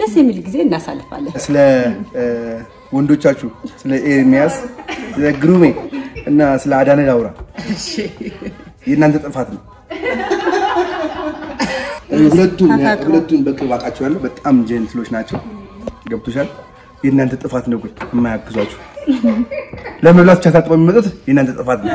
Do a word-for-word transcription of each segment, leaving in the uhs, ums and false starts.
ደስ የሚል ጊዜ እናሳልፋለን ስለ ወንዶቻችሁ ስለ ኤርሚያስ ስለ ግሩሜ እና ስለ አዳነ ዳውራ እሺ የእናንተ ጥፋት ነው ሁለቱም ሁለቱም በቅርብ አቃቸዋለሁ በጣም ጀንትሎች ናቸው ገብቶሻል የእናንተ ጥፋት ነው ግን የማያግዟችሁ ለመብላት ቻታጥበው የሚመጡት የእናንተ ጥፋት ነው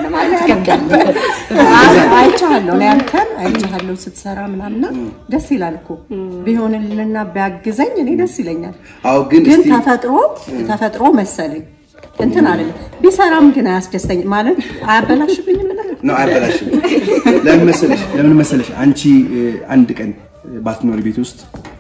አይቻለሁ ለአንተን አይቻለሁ ስትሰራ ምናምና ደስ ይላልኩ ቢሆንልና ቢያግዘኝ እኔ ደስ ይለኛል አው ግን ግን ተፈጥሮ ተፈጥሮ መሰለኝ እንትን አይደለም ቢሰራም ግን አያስደስተኝ ማለት አያበላሽብኝም ማለት ነው አያበላሽም ለምን መሰለሽ ለምን መሰለሽ አንቺ አንድ ቀን ባትኖር ቤት ውስጥ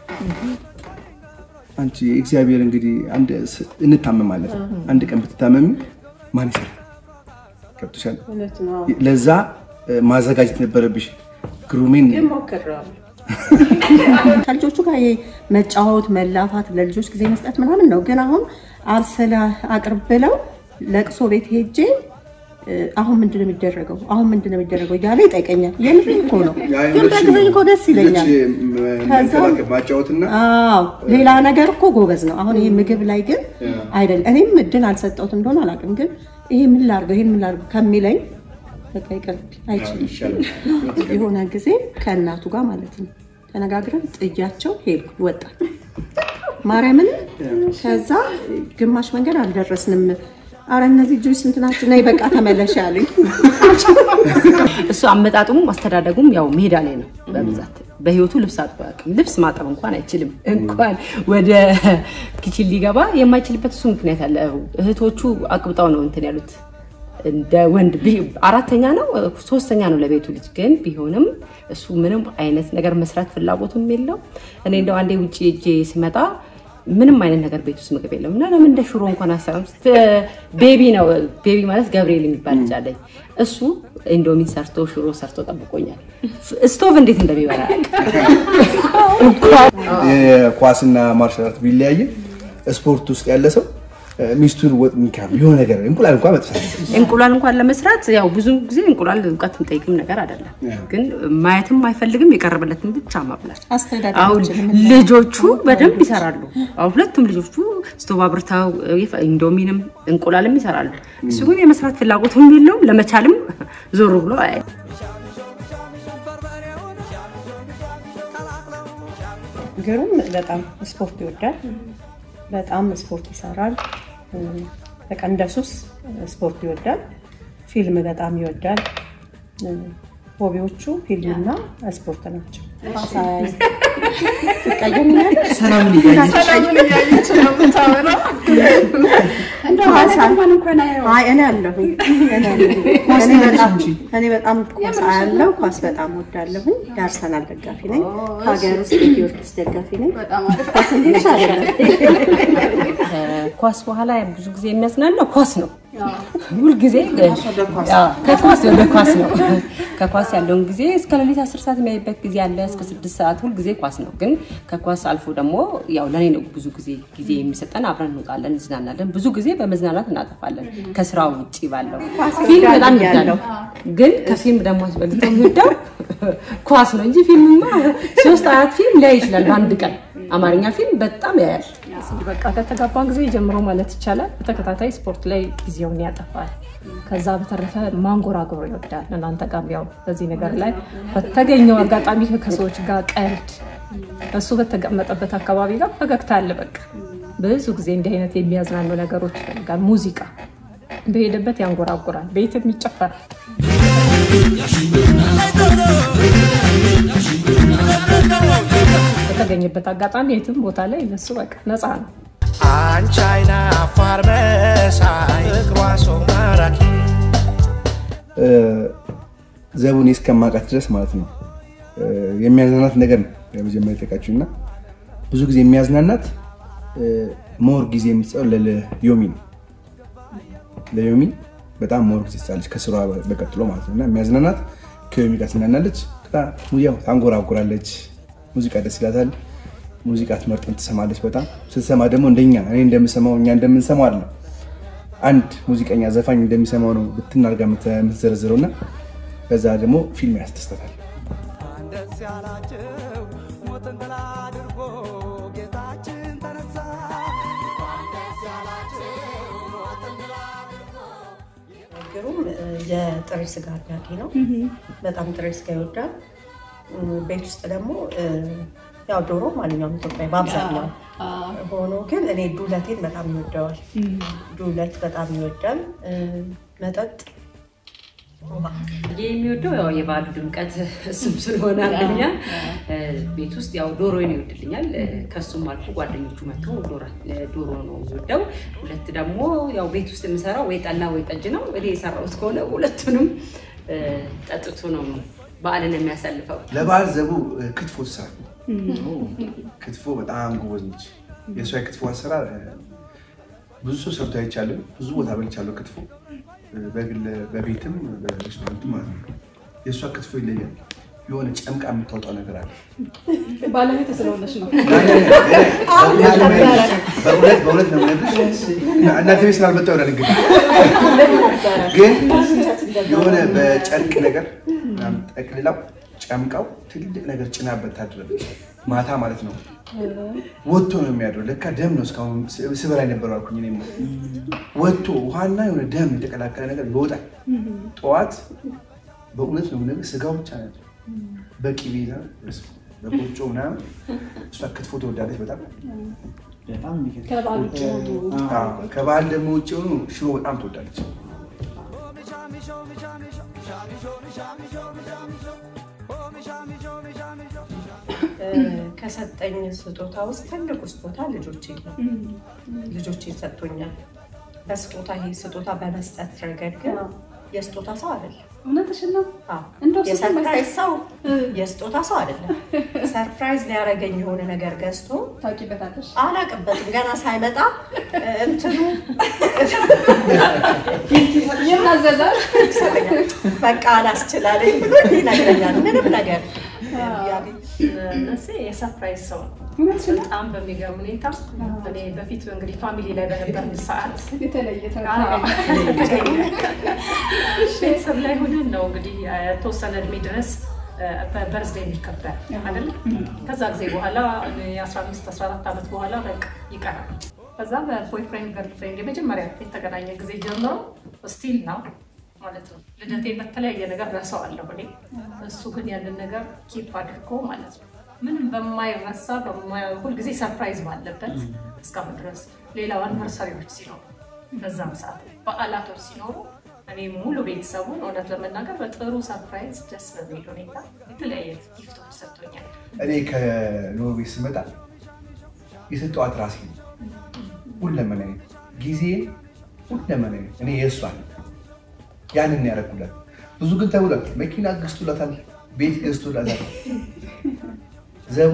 አንቺ እግዚአብሔር እንግዲህ አንድ እንታመማለን አንድ ቀን ብትታመሚ ማን ይሰራ ከብተሻል ለዛ ማዘጋጀት ነበረብሽ ግሩሚን ይሞክራል ካልጆቹ ጋር መጫወት መላፋት ለልጆች ጊዜ መስጠት ምናምን ነው ግን አሁን አብሰላ አቅርበለው ለቅሶ ቤት ሄጄ አሁን ምንድነው የሚደረገው አሁን ምንድነው የሚደረገው ያለ ይጠይቀኛል የምን እኮ ነው ግን እኮ ደስ ይለኛል ከዛ ማጫወትና አዎ ሌላ ነገር እኮ ጎበዝ ነው አሁን ይሄ ምግብ ላይ ግን አይደል እኔም እድል አልሰጠሁት እንደሆነ አላውቅም ግን ይሄ ምን ላርገው ይሄን ምን ላርገው ከሚለኝ በቃ ይቀር አይችልም የሆነ ጊዜ ከእናቱ ጋር ማለት ነው ተነጋግረን ጥያቸው ሄድኩ ወጣ ማርያምን ከዛ ግማሽ መንገድ አልደረስንም አረ እነዚህ ጁስ እንትናችን ላይ በቃ ተመለሽ ያለኝ እሱ አመጣጡም አስተዳደጉም ያው ሜዳ ላይ ነው በብዛት በህይወቱ ልብስ አጥባቅ ልብስ ማጠብ እንኳን አይችልም እንኳን ወደ ኪችን ሊገባ የማይችልበት እሱ ምክንያት አለ እህቶቹ አቅብጣው ነው እንትን ያሉት እንደ ወንድ አራተኛ ነው ሶስተኛ ነው ለቤቱ ልጅ ግን ቢሆንም እሱ ምንም አይነት ነገር መስራት ፍላጎቱም የለው እኔ እንደው አንዴ ውጪ እጄ ሲመጣ ምንም አይነት ነገር ቤት ውስጥ ምግብ የለም እና ለምን እንደ ሽሮ እንኳን አሰራም ቤቢ ነው ቤቢ ማለት ገብርኤል የሚባል ልጅ አለኝ እሱ ኢንዶሚ ሰርቶ ሽሮ ሰርቶ ጠብቆኛል ስቶቭ እንዴት እንደሚበላ ኳስና ማርሻል አርት ቢለያየ ስፖርት ውስጥ ያለ ሰው ሚስቱን ወጥ ምንካም የሆነ ነገር እንቁላል እንኳን መጥፋት እንቁላል እንኳን ለመስራት ያው ብዙ ጊዜ እንቁላል ዕውቀት እንጠይቅም ነገር አይደለም ግን ማየትም አይፈልግም ይቀርብለትም ብቻ ማብላት አስተዳዳሪዎችን ልጆቹ በደንብ ይሰራሉ አው ሁለቱም ልጆቹ ስቶቭ አብርታው ኢንዶሚንም እንቁላልም ይሰራሉ እሱ ግን የመስራት ፍላጎቱም የለውም ለመቻልም ዞር ብሎ አይ ግሩም በጣም ስፖርት ይወዳል በጣም ስፖርት ይሰራል በቃ እንደሱስ ስፖርት ይወዳል ፊልም በጣም ይወዳል ሆቢዎቹ ፊልምና ስፖርት ናቸው ሳይ ቀየኛል ሰላም ሊያይ ሰላም ሊያይ ነው ብታወራ እንደው ማሳማን እንኳን አይ እኔ አለሁ እኔ በጣም እኔ በጣም ኳስ አያለው ኳስ በጣም ወዳለሁ ዳርሰናል ደጋፊ ነኝ ሀገር ውስጥ ጊዮርጊስ ደጋፊ ነኝ በጣም ኳስ እንዲቻለ ኳስ በኋላ ብዙ ጊዜ የሚያስናለው ኳስ ነው ሁሉ ጊዜ ከኳስ ወደ ኳስ ነው ከኳስ ያለው ጊዜ እስከ ሌሊት አስር ሰዓት የሚያይበት ጊዜ አለ እስከ ስድስት ሰዓት ሁሉ ጊዜ ኳስ ነው ግን ከኳስ አልፎ ደግሞ ያው ለኔ ነው ብዙ ጊዜ ጊዜ የሚሰጠን አብረን እንወጣለን እንዝናናለን ብዙ ጊዜ በመዝናናት እናጠፋለን ከስራው ውጪ ባለው ፊልም በጣም ይወዳለው ግን ከፊልም ደግሞ አስበልጦ የሚወዳው ኳስ ነው እንጂ ፊልምማ ሶስት አራት ፊልም ላይ ይችላል በአንድ ቀን አማርኛ ፊልም በጣም ያያል በቃ ከተጋባን ጊዜ ጀምሮ ማለት ይቻላል በተከታታይ ስፖርት ላይ ጊዜውን ያጠፋል ከዛ በተረፈ ማንጎራጎር ይወዳል እናንተ ጋር ያው በዚህ ነገር ላይ በተገኘው አጋጣሚ ከሰዎች ጋር ቀልድ እሱ በተቀመጠበት አካባቢ ጋር ፈገግታ አለ በቃ ብዙ ጊዜ እንዲህ አይነት የሚያዝናኑ ነገሮች ጋር ሙዚቃ በሄደበት ያንጎራጎራል ቤትም ይጨፈራል በተገኘበት አጋጣሚ የትም ቦታ ላይ ለሱ በቃ ነፃ ነው አንቻይና ፋርመሳይ ክሯሶ ማራኪ ዘቡን እስከማቃት ድረስ ማለት ነው የሚያዝናናት ነገር ነው የመጀመሪያ ተቃጭውና ብዙ ጊዜ የሚያዝናናት ሞር ጊዜ የሚጸው ለዮሚ ለዮሚ በጣም ሞር ጊዜ ሳለች ከስሯ በቀጥሎ ማለት ነውና የሚያዝናናት ከዮሚ ጋር ትናናለች ሙያው ታንጎራጉራለች ሙዚቃ ደስ ይላታል ሙዚቃ ትመርጠን ትሰማለች በጣም ስትሰማ ደግሞ እንደኛ እኔ እንደምሰማው እኛ እንደምንሰማው አይደል አንድ ሙዚቀኛ ዘፋኝ እንደሚሰማው ነው ብትናርጋ የምትዘረዝረውና በዛ ደግሞ ፊልም ያስተስተታል አንደስ ያላችሁ ሞተን ተላድርጎ ጌታችን ግሩም የጥሬ ስጋ አድናቂ ነው። በጣም ጥሬ ስጋ ይወዳል። ቤት ውስጥ ደግሞ ያው ዶሮ ማንኛውም ኢትዮጵያዊ በአብዛኛው ሆኖ ግን እኔ ዱለቴን በጣም ይወደዋል። ዱለት በጣም ይወዳል። መጠጥ የሚወደው ያው የበዓሉ ድምቀት እሱም ስለሆነ አንደኛ ቤት ውስጥ ያው ዶሮን ይወድልኛል። ከሱም አልፎ ጓደኞቹ መጥተው ዶሮ ነው የሚወደው። ሁለት ደግሞ ያው ቤት ውስጥ የምሰራው ወይ ጠላ ወይ ጠጅ ነው። እኔ የሰራሁት ከሆነ ሁለቱንም ጠጥቶ ነው በዓልን የሚያሳልፈው። ለበዓል ዘቡ ክትፎ ትሰራ። ክትፎ በጣም ጎበዝ ነች። የእሷ ክትፎ አሰራር ብዙ ሰው ሰርቶ አይቻልም። ብዙ ቦታ በልቻለሁ ክትፎ በግል በቤትም በሬስቶራንትም ማለት ነው። የእሷ ክትፎ ይለያል። የሆነ ጨምቃ የምታወጣው ነገር አለ። ባለቤት ስለሆነች ነው። በእውነት በእውነት ነው የምነግርሽ። እናንተ ቤት ስላልመጣሁ ይሆናል እንግዲህ ግን የሆነ በጨርቅ ነገር ጠቅልላው ጨምቃው ትልቅ ነገር ጭናበት ታድራለች። ማታ ማለት ነው ወጥቶ ነው የሚያድረው። ለካ ደም ነው እስካሁን ስበላ ነበር አልኩኝ እኔ። ወጥቶ ውሃና የሆነ ደም የተቀላቀለ ነገር ይወጣል። ጠዋት በእውነት ነው የምነግርሽ ስጋው ብቻ ነው በቂቤ ነው በቆጮ ምናምን። እሷ ክትፎ ትወዳለች በጣም በጣም ከባህል ደግሞ ውጭ ሆኖ ሽሮ በጣም ትወዳለች። ከሰጠኝ ስጦታ ውስጥ ትልቁ ስጦታ ልጆቼ ነው። ልጆቼ ሰጥቶኛል። በስጦታ ይሄ ስጦታ በመስጠት ረገድ ግን የስጦታ ሰው አይደለም። እውነትሽን ነው። እንደው ሰርፕራይዝ ሰው የስጦታ ሰው አይደለም። ሰርፕራይዝ ሊያረገኝ የሆነ ነገር ገዝቶ ታውቂበታለሽ? አላውቅበትም። ገና ሳይመጣ እንትኑ ይናዘዛል። በቃ አላስችላለኝ ብሎ ይነግረኛል። ምንም ነገር እነሱ የሰርፕራይዝ ሰው በጣም በሚገርም ሁኔታ እኔ በፊት እንግዲህ ፋሚሊ ላይ በነበርን ሰዓት የተለየ ቤተሰብ ላይ ሆነን ነው እንግዲህ ተወሰነ እድሜ ድረስ በበርዝዴይ የሚከበር አይደል? ከዛ ጊዜ በኋላ አስራ አምስት አስራ አራት ዓመት በኋላ በቃ ይቀራል። ከዛ በቦይፍሬንድ ገርልፍሬንድ የመጀመሪያ የተገናኘ ጊዜ ጀምሮ ስቲል ነው ማለት ነው። ልደቴ በተለያየ ነገር ረሳዋለሁ እኔ። እሱ ግን ያንን ነገር ኪፕ አድርጎ ማለት ነው ምንም በማይረሳ ሁል ጊዜ ሰርፕራይዝ ባለበት እስካሁን ድረስ። ሌላው አኒቨርሰሪዎች ሲኖሩ በዛም ሰዓት በዓላቶች ሲኖሩ እኔ ሙሉ ቤተሰቡን እውነት ለመናገር በጥሩ ሰርፕራይዝ ደስ በሚል ሁኔታ የተለያየ ጊፍቶች ሰጥቶኛል። እኔ ከኖርዌይ ስመጣ የሰጠኋት ራሴ ሁለመናዬ ጊዜ ሁለመናዬ እኔ የእሷ ያንን ያደረኩላት። ብዙ ግን ተብሏል። መኪና ገዝቶላታል፣ ቤት ገዝቶላታል። ዘቡ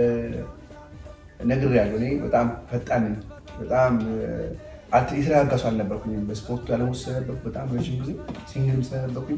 ነግሬያለሁ። እኔ በጣም ፈጣን ነኝ። በጣም የተረጋጋ ሰው አልነበርኩኝም። በስፖርቱ ያለሙስ ስለነበርኩ በጣም ረዥም ጊዜ ሲንግልም ስለነበርኩኝ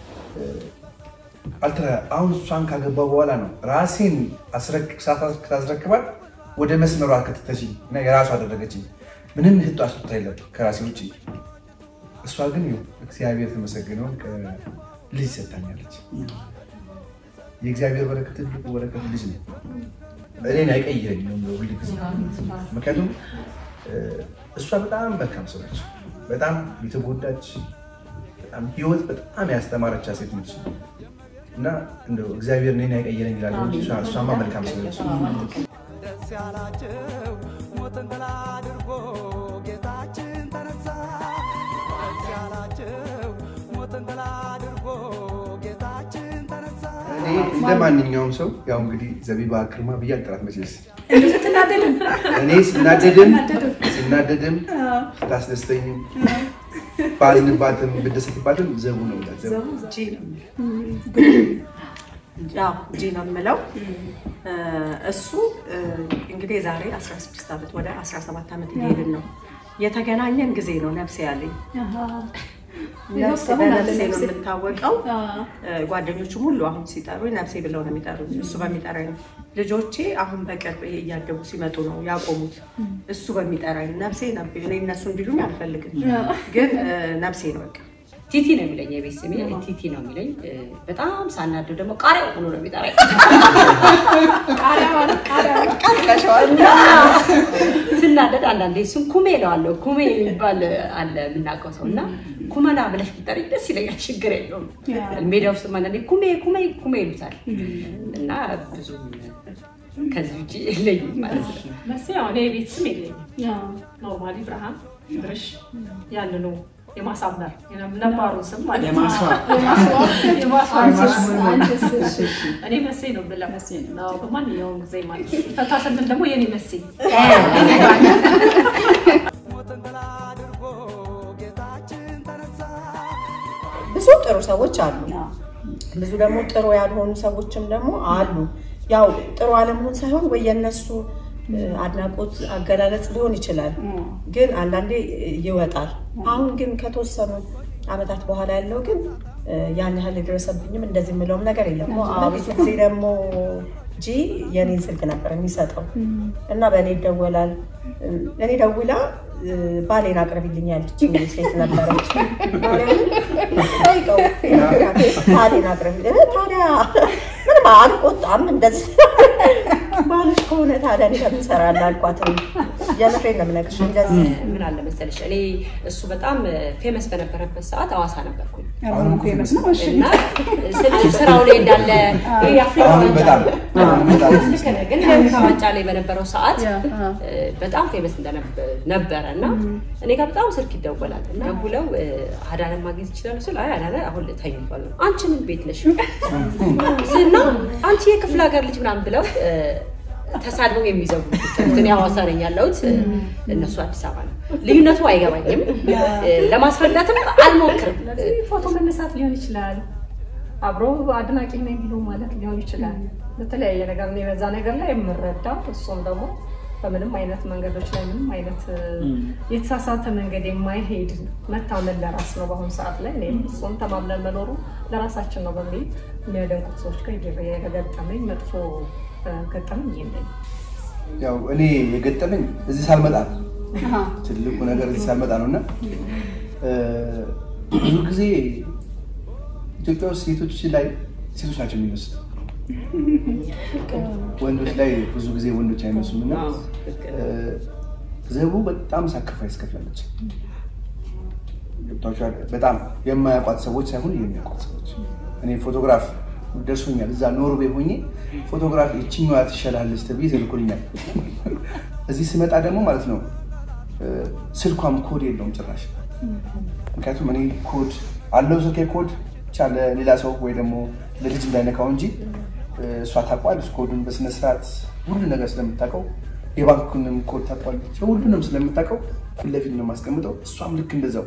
አሁን እሷን ካገባ በኋላ ነው ራሴን ሳስረክባት ወደ መስመሯ ከተተችኝ እና የራሷ አደረገችኝ። ምንም ህጧ ስጦታ የለም ከራሴ ውጭ። እሷ ግን እግዚአብሔር ተመሰገነውን ልጅ ሰጥታኛለች። የእግዚአብሔር በረከት ትልቁ በረከት ልጅ ነው። እኔን አይቀይረኝም ነው ሁሉ ጊዜ። ምክንያቱም እሷ በጣም መልካም ሰው ነች። በጣም የተጎዳች በጣም ህይወት በጣም ያስተማረች ሴት ነች እና እንደው እግዚአብሔር እኔን አይቀይረኝ ይላል እንጂ እሷማ መልካም ሰው ነች። ደስ ያላቸው ሞትን ድል አድርጎ ጌታችን ተነሳ። ደስ ያላቸው ሞትን ድል አድርጎ ጌታችን ተነሳ። እኔ እንደማንኛውም ሰው ያው እንግዲህ ዘቢባ ግርማ ብዬ አልጠራት መቼስ ስትናደድም እኔ ስናደድም ስናደድም ታስደስተኝም ባዝንባትም ብደሰትባትም ዘቡ ነው ዘቡ ጂ ነው ያው ጂ ነው የምለው። እሱ እንግዲህ ዛሬ አስራ ስድስት ዓመት ወደ አስራ ሰባት ዓመት እየሄድን ነው። የተገናኘን ጊዜ ነው ነፍሴ ያለኝ። ነፍሴ በነፍሴ ነው የምታወቀው። ጓደኞቹም ሁሉ አሁን ሲጠሩኝ ነፍሴ ብለው ነው የሚጠሩኝ። እሱ በሚጠራኝ ነው። ልጆቼ አሁን በቅርብ ይሄ እያደጉ ሲመጡ ነው ያቆሙት። እሱ በሚጠራኝ ነፍሴ ነው። እኔ እነሱ እንዲሉኝ አልፈልግም፣ ግን ነፍሴ ነው በቃ። ቲቲ ነው የሚለኝ የቤት ስሜ ቲቲ ነው የሚለኝ። በጣም ሳናደው ደግሞ ቃሪያው ሆኖ ነው የሚጠራኝ። ቃሪያ ማለት ቃሪያ ቃሪያው ስናደድ አንዳንዴ እሱን ኩሜ እለዋለሁ። ኩሜ የሚባል አለ የምናውቀው ሰው እና ኩመና ብለሽ ብትጠሪ ደስ ይለኛል ችግር የለውም ሜዳ ውስጥ ማለት ነው ኩሜ ኩሜ ኩሜ ይሉታል እና ብዙ ከዚህ ውጪ የለኝም ማለት ነው መሲ ያው እኔ ቤት ስም የለኝም ኖርማሊ ብርሃን ድርሽ ያን ነው የማሳመር የነባሩ ስም ማለት የማሳ የማሳ እኔ መሲ ነው ብላ መሲ ነው በማንኛውም ጊዜ ማለት ፈታ ስንል ደግሞ የኔ መሲ ብዙ ጥሩ ሰዎች አሉ ብዙ ደግሞ ጥሩ ያልሆኑ ሰዎችም ደግሞ አሉ ያው ጥሩ አለመሆን ሳይሆን ወይ የነሱ አድናቆት አገላለጽ ሊሆን ይችላል ግን አንዳንዴ ይወጣል አሁን ግን ከተወሰኑ አመታት በኋላ ያለው ግን ያን ያህል ድረሰብኝም እንደዚህ ምለውም ነገር የለም አብዙ ጊዜ ደግሞ ጂ የኔን ስልክ ነበር የሚሰጠው እና በኔ ደወላል እኔ ደውላ ባሌን አቅርብልኝ ያለች ሴት ነበረች ታይቀው ባሌን አቅርብልኝ ታዲያ ምንም አልቆጣም እንደዚህ ባልሽ ከሆነ ታዲያ ለምን ሰራላ አልኳት የምሬን ነው የምነግርሽ እንደዚህ ምን አለ መሰለሽ እኔ እሱ በጣም ፌመስ በነበረበት ሰዓት አዋሳ ነበርኩኝ አሁን ፌመስ ነው እሺ እና ስለዚህ ስራው ላይ እንዳለ የአፍሪካ በጣም ግን የአፍሪካ ዋንጫ ላይ በነበረው ሰዓት በጣም ፌመስ ነበረና እኔ ጋር በጣም ስልክ ይደወላል እና ደውለው አዳነ ማግኘት ይችላል ስለ አይ አዳነ አሁን ተኝቷል አንቺ ምን ቤት ነሽ እና አንቺ የክፍለ ሀገር ልጅ ምናምን ብለው ተሳድበው የሚዘጉ እንትን ያዋሳ ነኝ ያለውት እነሱ አዲስ አበባ ነው ልዩነቱ አይገባኝም ለማስረዳትም አልሞክርም ፎቶ መነሳት ሊሆን ይችላል አብሮ አድናቂ ነኝ ቢሉ ማለት ሊሆን ይችላል በተለያየ ነገር ነው በዛ ነገር ላይ የምረዳው እሱም ደግሞ በምንም አይነት መንገዶች ላይ ምንም አይነት የተሳሳተ መንገድ የማይሄድ መታመን ለራስ ነው በአሁን ሰዓት ላይ እኔ እሱም ተማምነን መኖሩ ለራሳችን ነው በሚል የሚያደንቁት ሰዎች ጋር የገጠመኝ መጥፎ ገጠመኝ የለኝም ያው እኔ የገጠመኝ እዚህ ሳልመጣ ትልቁ ነገር እዚህ ሳልመጣ ነውና ብዙ ጊዜ ኢትዮጵያ ውስጥ ሴቶች ላይ ሴቶች ናቸው የሚመስሉ ወንዶች ላይ ብዙ ጊዜ ወንዶች አይመስሉምና ዘቡ በጣም ሳክሪፋይስ ከፍላለች በጣም የማያውቋት ሰዎች ሳይሆን የሚያውቋት ሰዎች እኔ ፎቶግራፍ ደርሶኛል እዛ ኖርዌይ ሆኜ ፎቶግራፍ እቺኛዋ ትሻላለች ተብዬ ተልኮልኛል እዚህ ስመጣ ደግሞ ማለት ነው ስልኳም ኮድ የለውም ጭራሽ ምክንያቱም እኔ ኮድ አለው ስልኬ ኮድ ቻለ ሌላ ሰው ወይ ደግሞ ለልጅ እንዳይነካው እንጂ እሷ ታቋለች ኮዱን በስነ ስርዓት ሁሉ ነገር ስለምታውቀው የባንኩንም ኮድ ታቋለች ሁሉንም ስለምታውቀው ለፊት ነው ማስቀምጠው እሷም ልክ እንደዛው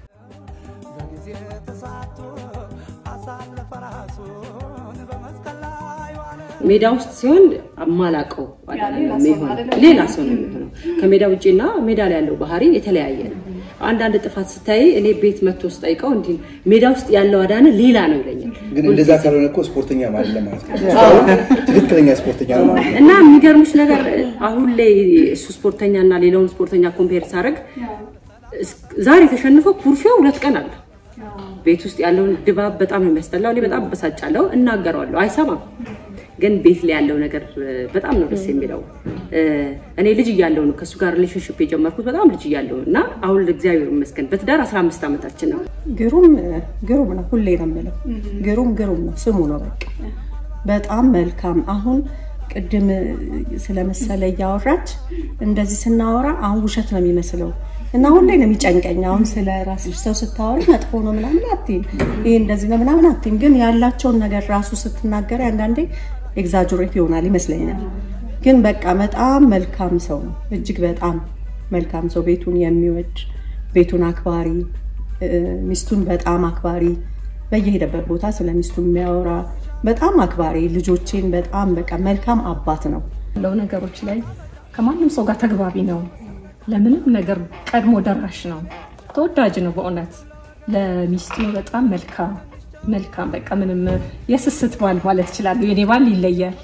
ሜዳ ውስጥ ሲሆን አማላቀው ሌላ ሰው ነው የሚሆነው ከሜዳ ውጪና ሜዳ ላይ ያለው ባህሪ የተለያየ ነው አንዳንድ ጥፋት ስታይ እኔ ቤት መጥቶ ስጠይቀው እንዴ ሜዳ ውስጥ ያለው አዳነ ሌላ ነው ይለኛል ግን እንደዛ ካልሆነ እኮ ስፖርተኛ ማለት ለማለት ነው ትክክለኛ ስፖርተኛ ነው ማለት እና የሚገርምሽ ነገር አሁን ላይ እሱ ስፖርተኛና ሌላውን ስፖርተኛ ኮምፔር ሳረግ ዛሬ ተሸንፎ ኩርፊያው ሁለት ቀን አለ ቤት ውስጥ ያለው ድባብ በጣም የሚያስጠላው እኔ በጣም በሳጫለው እናገራለሁ አይሰማም ግን ቤት ላይ ያለው ነገር በጣም ነው ደስ የሚለው እኔ ልጅ እያለሁ ነው ከሱ ጋር ሪሌሽንሺፕ የጀመርኩት በጣም ልጅ እያለሁ እና አሁን ለእግዚአብሔር ይመስገን በትዳር አስራ አምስት አመታችን ነው ግሩም ግሩም ነው ሁሌ ነው የምለው ግሩም ግሩም ነው ስሙ ነው በቃ በጣም መልካም አሁን ቅድም ስለመሰለ ያወራች እንደዚህ ስናወራ አሁን ውሸት ነው የሚመስለው እና ሁሌ ነው የሚጨንቀኝ አሁን ስለ ራስሽ ሰው ስታወሪ መጥፎ ነው ምናምን አትይም ይሄ እንደዚህ ነው ምናምን አትይም ግን ያላቸውን ነገር ራሱ ስትናገር አንዳንዴ ኤግዛጀሬት ይሆናል ይመስለኛል ግን በቃ በጣም መልካም ሰው ነው እጅግ በጣም መልካም ሰው ቤቱን የሚወድ ቤቱን አክባሪ ሚስቱን በጣም አክባሪ በየሄደበት ቦታ ስለሚስቱ የሚያወራ በጣም አክባሪ ልጆቼን በጣም በቃ መልካም አባት ነው ለው ነገሮች ላይ ከማንም ሰው ጋር ተግባቢ ነው ለምንም ነገር ቀድሞ ደራሽ ነው ተወዳጅ ነው በእውነት ለሚስቱ በጣም መልካም መልካም በቃ ምንም የስስት ባል ማለት ይችላል የኔ ባል ይለያል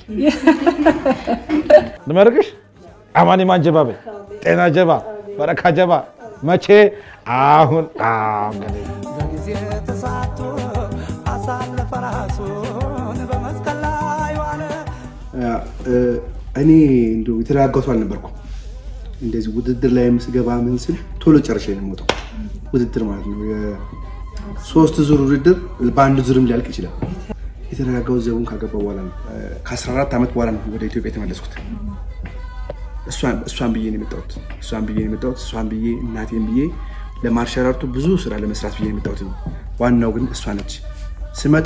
ለማርገሽ አማኒ ማን ጀባ በ ጤና ጀባ በረካ ጀባ መቼ አሁን አሁን ጊዜ ተሳቶ አሳለፈ ራሱን በመስቀል ላይ ዋለ እኔ እንደው የተረጋጋቱ አልነበርኩም እንደዚህ ውድድር ላይ መስገባ ምን ስል ቶሎ ጨርሼ ነው የምወጣው ውድድር ማለት ነው ሶስት ዙር ውድድር በአንድ ዙርም ሊያልቅ ይችላል። የተረጋጋው ዘቡን ካገባ በኋላ ነው ከ14 ዓመት በኋላ ነው ወደ ኢትዮጵያ የተመለስኩት። እሷን እሷን ብዬ ነው የመጣሁት እሷን ብዬ ነው የመጣሁት እሷን ብዬ እናቴን ብዬ ለማርሻል አርቱ ብዙ ስራ ለመስራት ብዬ ነው የመጣሁት። ዋናው ግን እሷ ነች። ስመጣ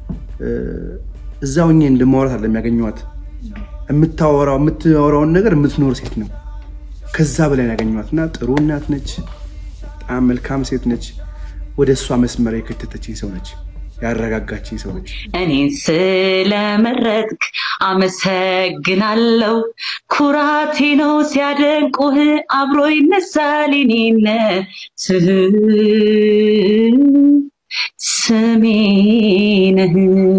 እዛው እኛ እንደማወራት አይደለም ያገኘኋት። የምታወራው የምታወራውን ነገር የምትኖር ሴት ነው። ከዛ በላይ ያገኘኋትና ጥሩ እናት ነች። በጣም መልካም ሴት ነች። ወደ እሷ መስመር የከተተችኝ ሰው ነች። ያረጋጋችኝ ሰው ነች። እኔን ስለመረጥክ አመሰግናለሁ። ኩራቴ ነው ሲያደንቁህ አብሮ ይነሳል እኔነት ስሜነህ።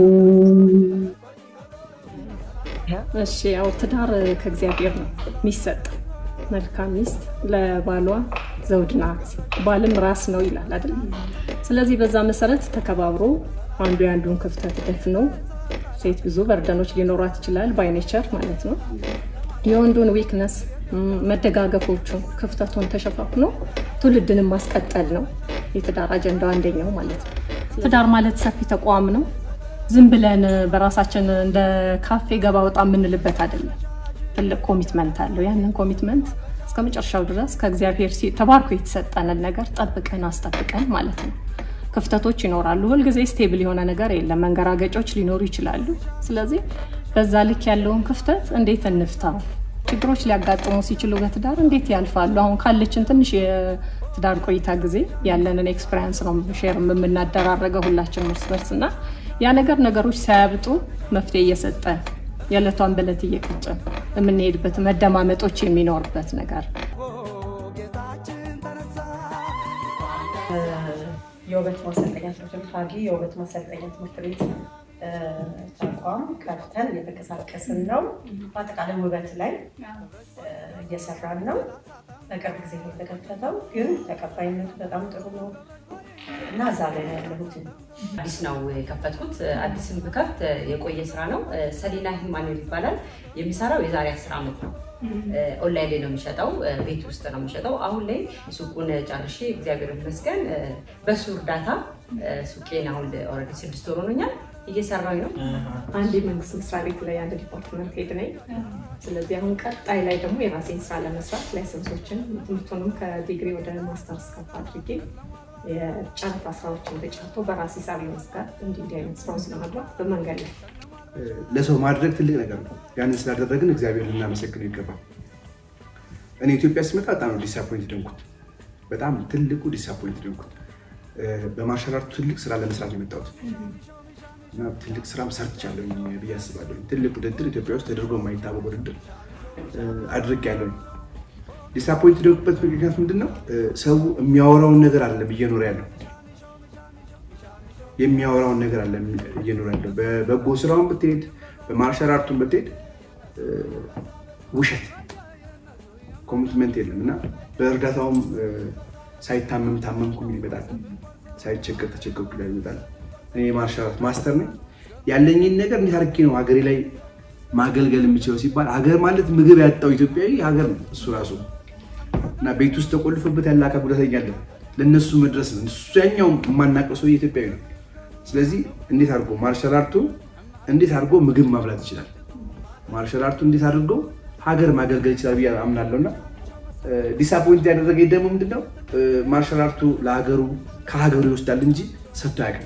እሺ ያው ትዳር ከእግዚአብሔር ነው የሚሰጥ። መልካም ሚስት ለባሏ ዘውድ ናት፣ ባልም ራስ ነው ይላል አይደል? ስለዚህ በዛ መሰረት ተከባብሮ አንዱ ያንዱን ክፍተት ደፍኖ ሴት ብዙ በርደኖች ሊኖራት ይችላል ባይ ኔቸር ማለት ነው። የወንዱን ዊክነስ መደጋገፎቹን ክፍተቱን ተሸፋፍኖ ትውልድን ማስቀጠል ነው የትዳር አጀንዳው አንደኛው ማለት ነው። ትዳር ማለት ሰፊ ተቋም ነው። ዝም ብለን በራሳችን እንደ ካፌ ገባ ወጣ የምንልበት አይደለም። ትልቅ ኮሚትመንት አለው። ያንን ኮሚትመንት እስከመጨረሻው ድረስ ከእግዚአብሔር ተባርኮ የተሰጠንን ነገር ጠብቀን አስጠብቀን ማለት ነው። ክፍተቶች ይኖራሉ። ሁሉ ጊዜ ስቴብል የሆነ ነገር የለም። መንገራገጮች ሊኖሩ ይችላሉ። ስለዚህ በዛ ልክ ያለውን ክፍተት እንዴት እንፍታው? ችግሮች ሊያጋጥሙ ሲችሉ በትዳር እንዴት ያልፋሉ? አሁን ካለችን ትንሽ የትዳር ቆይታ ጊዜ ያለንን ኤክስፒሪየንስ ነው ሼር የምናደራረገው ሁላችንም እርስ በርስና ያ ነገር ነገሮች ሳያብጡ መፍትሄ እየሰጠ ያለቷን በለት እየቀጨን የምንሄድበት መደማመጦች የሚኖርበት ነገር የውበት ማሰልጠኛ ትምህርት ፋጊ የውበት ማሰልጠኛ ትምህርት ቤት ተቋም ከፍተን እየተንቀሳቀስን ነው። በአጠቃላይ ውበት ላይ እየሰራን ነው። በቅርብ ጊዜ የተከፈተው ግን ተቀባይነቱ በጣም ጥሩ ነው እና እዛ ላይ ያለሁት አዲስ ነው የከፈትኩት። አዲስን ብከፍት የቆየ ስራ ነው። ሰሊና ሂማኑኤል ይባላል። የሚሰራው የዛሬ አስር ዓመት ነው። ኦንላይን ላይ ነው የሚሸጠው፣ ቤት ውስጥ ነው የሚሸጠው። አሁን ላይ ሱቁን ጨርሼ እግዚአብሔር ይመስገን በሱ እርዳታ ሱቄን አሁን ኦልሬዲ ስድስት ወር ሆኖኛል እየሰራሁኝ ነው። አንድ የመንግስት መስሪያ ቤት ላይ አንድ ዲፓርትመንት ሄድ ነኝ። ስለዚህ አሁን ቀጣይ ላይ ደግሞ የራሴን ስራ ለመስራት ላይሰንሶችን ትምህርቱንም ከዲግሪ ወደ ማስተርስ ከፍ አድርጌ የጨረታ ስራዎችን በጨርቶ በራሴ ሳቢ መስጋት እንዲህ እንዲህ አይነት ስራዎች ለማድረግ በመንገድ ላይ ለሰው ማድረግ ትልቅ ነገር ነው። ያንን ስላደረግን እግዚአብሔር ልናመሰግነው ይገባል። እኔ ኢትዮጵያ ስመጣ በጣም ዲስአፖይንትድ ሆንኩት። በጣም ትልቁ ዲስአፖይንትድ ሆንኩት። በማርሻል አርት ትልቅ ስራ ለመስራት የመጣሁት እና ትልቅ ስራም ሰርቻለሁ ብዬ አስባለሁ። ትልቅ ውድድር ኢትዮጵያ ውስጥ ተደርጎ የማይታወቅ ውድድር አድርጌያለሁ። ዲስአፖይንትድ ሆንኩበት ምክንያት ምንድነው? ሰው የሚያወራውን ነገር አይደለም እየኖረ ያለው የሚያወራውን ነገር አለ እየኖረ ያለው። በበጎ ስራውን ብትሄድ በማርሻል አርቱን ብትሄድ ውሸት ኮሚትመንት የለምና በእርዳታውም ሳይታመም ታመምኩ ይመጣል፣ ሳይቸገር ተቸገርኩ ላይ ይመጣል። እኔ ማርሻል አርት ማስተር ነኝ። ያለኝን ነገር እንዴት አድርጌ ነው ሀገሬ ላይ ማገልገል የምችለው ሲባል ሀገር ማለት ምግብ ያጣው ኢትዮጵያዊ ሀገር ነው እሱ ራሱ እና ቤት ውስጥ ተቆልፎበት ያለ አካል ጉዳተኛ አለ። ለነሱ መድረስ ነው እሱ ያኛው የማናውቀው ሰው ኢትዮጵያዊ ነው። ስለዚህ እንዴት አድርጎ ማርሻል አርቱ እንዴት አድርጎ ምግብ ማብላት ይችላል? ማርሻል አርቱ እንዴት አድርጎ ሀገር ማገልገል ይችላል ብዬ አምናለሁና ዲስአፖይንት ያደረገኝ ደግሞ ምንድነው? ማርሻል አርቱ ለሀገሩ ከሀገሩ ይወስዳል እንጂ ሰጥቶ አያውቅም።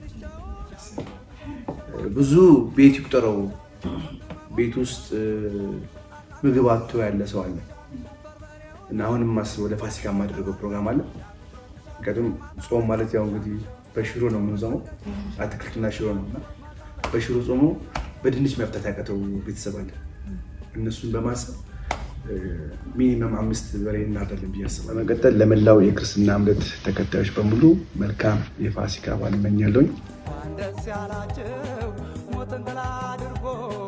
ብዙ ቤት ይቁጠረው ቤት ውስጥ ምግብ አጥቶ ያለ ሰው አለ እና አሁንም ማስበው ለፋሲካ ማድረገው ፕሮግራም አለ። ምክንያቱም ጾም ማለት ያው እንግዲህ በሽሮ ነው የምንጾመው፣ አትክልትና ሽሮ ነውና በሽሮ ጾሞ በድንች መፍታት ያቀተው ቤተሰብ አለ። እነሱን በማሰብ ሚኒመም አምስት በሬ እናደርጋለን ብዬ አስባለሁ። በመቀጠል ለመላው የክርስትና እምነት ተከታዮች በሙሉ መልካም የፋሲካ በዓል እመኛለሁ። ደስ ያላችሁ ሞትን ድል አድርጎ